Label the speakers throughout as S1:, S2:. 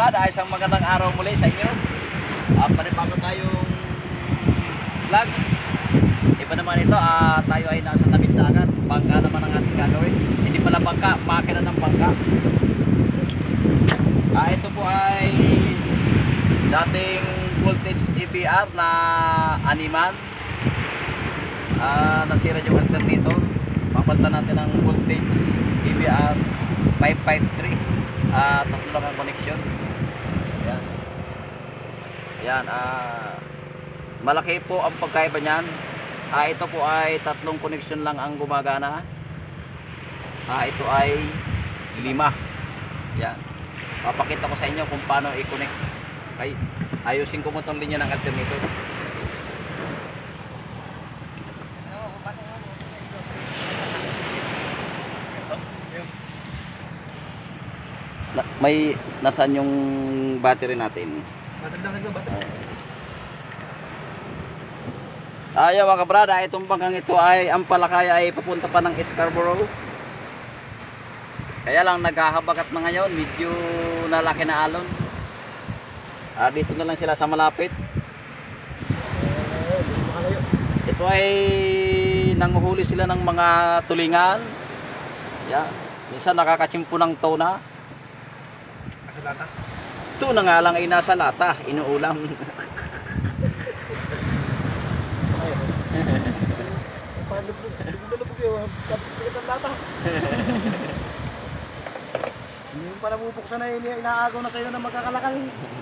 S1: kabrad, ay isang magandang araw muli sa inyo. Panibago tayong vlog. Iba naman ito, tayo ay nasa tabing dagat. Bangka naman ang ating gagawin. Hindi pala bangka, makina ng bangka. Ito po ay dating voltage EBR na animan. Nasira yung alternator. Papalitan natin ang voltage EBR 553. Tatlo lang ang connection. Ayan. Ayan, malaki po ang pagkaiba niyan. Ito po ay tatlong connection lang ang gumagana. Ito ay 5. Ayan. Papakita ko sa inyo kung paano i-connect. Okay. Ayusin ko mo itong linya ng alternator. May nasaan yung battery natin? Ayaw mga kabrada, itong bangkang ito ay ang palakaya ay papunta pa ng Scarborough. Kaya lang naghahabagat na ngayon, medyo nalaki na alon. Dito na lang sila sa malapit. Ito ay nanguhuli sila ng mga tulingan. Yan. Minsan nakakachimpo ng tuna. Ito na nga lang ay nasa lata, inuulam.
S2: Yung para bubuksan na inaagaw na sa iyo na magkakalakal.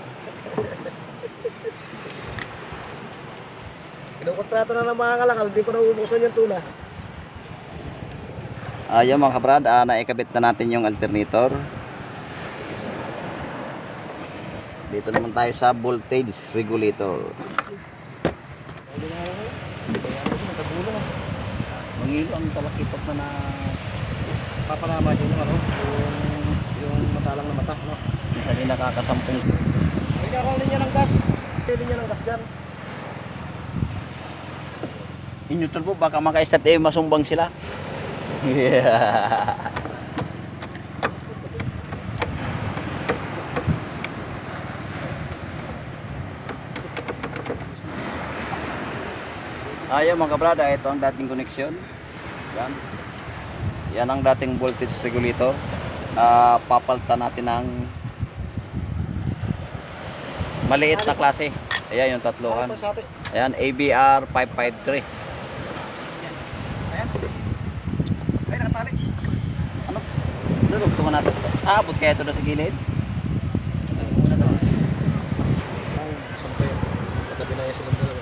S2: Kinukontrata na ng mga kalakal, di ko na bubuksan yung tuna.
S1: Ayan mga kabrad, naikabit na natin yung alternator. Dito naman tayo sa voltage regulator. Mangilo ang talakipot na
S2: Papanama din yung yung matalang na mata, no?
S1: minsan din nakakasampung.
S2: Hindi ako linya ng gas. Linya ng gas dyan.
S1: In-neutral po, baka maka-start masumbang sila. Ayaw mga kabrada, ito ang dating connection. Yan. Yan ang dating voltage regulator. Papalitan natin ng maliit na klase. Ayan yung tatlohan. Ayan, ABR 553.
S2: Ayan. Ay, nakatali.
S1: Ano? Dugtungan natin. Abot kaya ito na sa gilid.
S2: Muna to. Ay, sampai. Katabi na yung silang dalawa.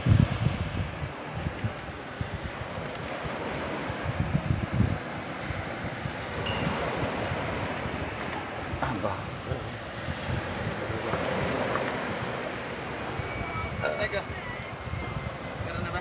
S1: Ba. Teka. Meron na ba?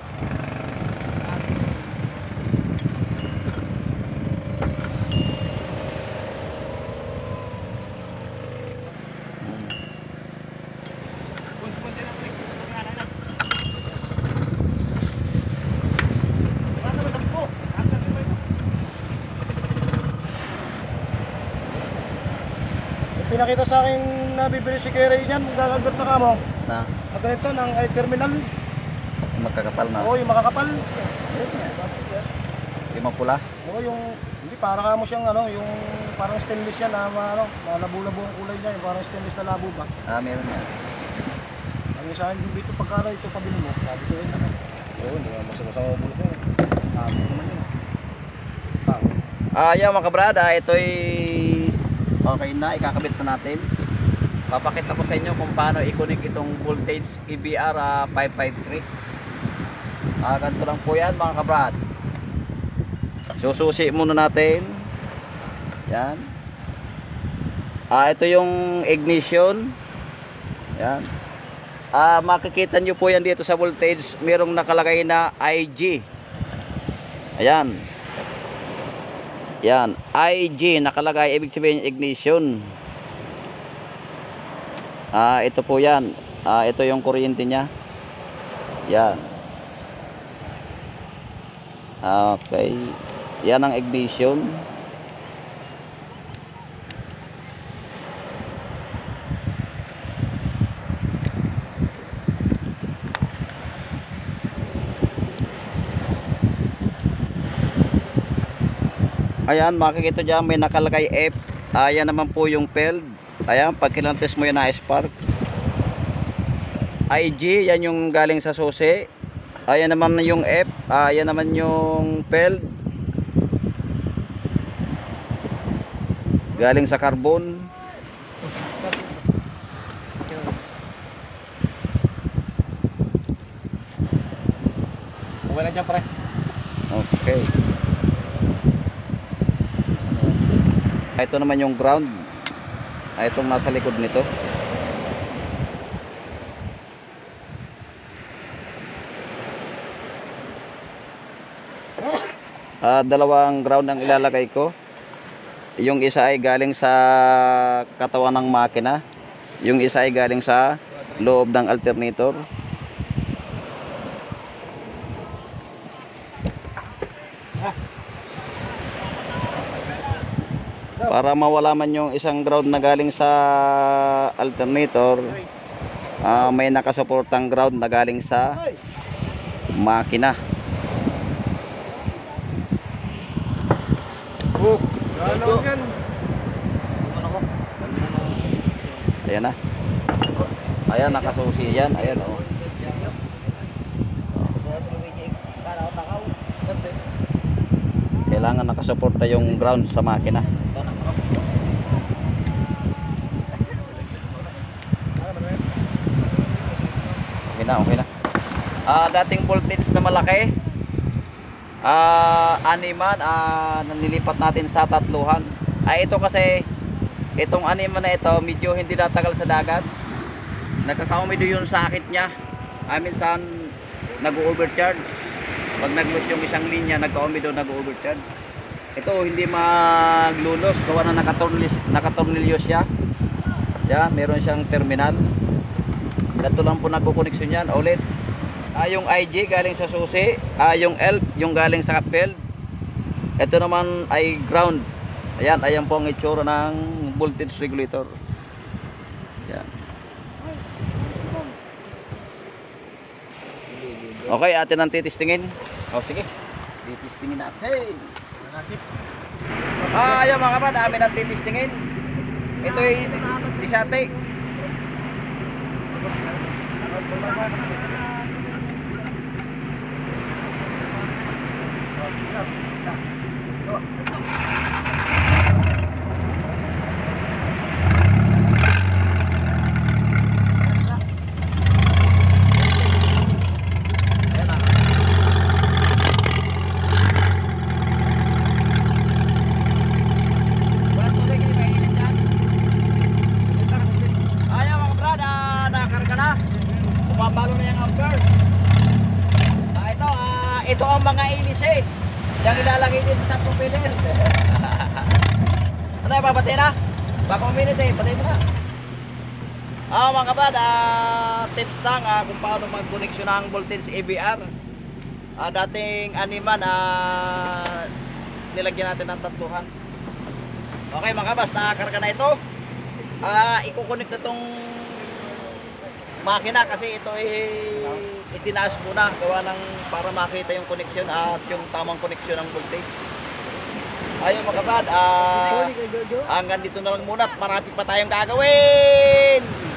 S2: Pinakita sa akin na bibili si Kerry niyan, gagagot na kamo.
S1: Na,
S2: At ganito ng terminal.
S1: magkakapal na.
S2: Oo, yung makakapal.
S1: Limang pula.
S2: Oo, yung hindi para kamo siyang yung parang stainless yan na malabo-labo ang kulay niya, yung parang stainless na labo ba.
S1: Meron yan.
S2: Ang sa akin dito pagkara ito pabili mo, sabi ko yun. Oo, hindi naman masama-sama bulok mo. Sabi ko naman yun.
S1: Ayan mga kabrada, ito'y okay na, ikakabit na natin. Papakita ko sa inyo kung paano i-connect itong voltage EBR 553. Ganito lang po yan mga kabrad. Sususi muna natin. Yan. Ito yung ignition. Yan. Makikita nyo po yan dito sa voltage. Merong nakalagay na IG. Ayan. Yan, IG nakalagay, ibig sabihin ignition. Ito po yan. Ito yung kuryente niya. Yan. Okay. Yan ang ignition. Ayan, makikita dyan may nakalagay F. Ayan naman po yung field. Ayan, pag kinantes mo yun na spark. IG, yan yung galing sa susi. Ayan naman yung F. Ayan naman yung field. Galing sa carbon.
S2: Okay lang dyan pare.
S1: Okay. Ito naman yung ground. Itong nasa likod nito. Dalawang ground ang ilalagay ko. Yung isa ay galing sa katawan ng makina. Yung isa ay galing sa loob ng alternator. Para mawala man yung isang ground na galing sa alternator, may nakasuportang ground na galing sa makina.
S2: Yan.
S1: Ayan na. Ayan, nakasusi yan. Ayan, oh. Kailangan nakasuporta yung ground sa makina. Okay na, okay na. Dating voltage na malaki, animan, nilipat natin sa tatluhan. Ito kasi, itong animan na ito, medyo hindi natagal sa dagat. Nagkakaumido yun sa akit niya. Minsan, nag-overcharge. Pag nag-lose yung isang linya, nagkaumido, nag-overcharge. Ito, hindi maglulos. Gawa na nakatornilyo siya. Yan, meron siyang terminal. Ito lang po nagkukoneksyon yan. Ulit. Yung IG galing sa susi. Yung ELF, yung galing sa field. Ito naman ay ground. Ayan, ayan po ang itsura ng voltage regulator. Yan. Okay, atin ang titistingin. Sige. Titistingin natin. Ayan mga kapad, amin ang titistingin. Ito ay disate. Pabalo na yung amperes. Ito ang mga ilis eh. Yang ilalagay din sa propeller. Ano yung papatay na? Baka uminit eh, patay mo na. Mga kapad, tips lang kung paano mag-connection ng voltage EBR. Dating animan, nilagyan natin ng tatluhan. Okay mga kabas, nakakarga na ito. Iko-connect na tong makina kasi ito ay itinaas muna gawa ng para makita yung connection at yung tamang connection ng voltage. Ayun mga kapad, hanggang dito na lang muna at marami pa tayong gagawin.